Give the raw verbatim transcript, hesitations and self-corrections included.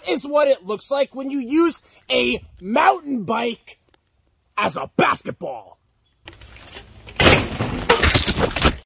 is what it looks like when you use a mountain bike as a basketball.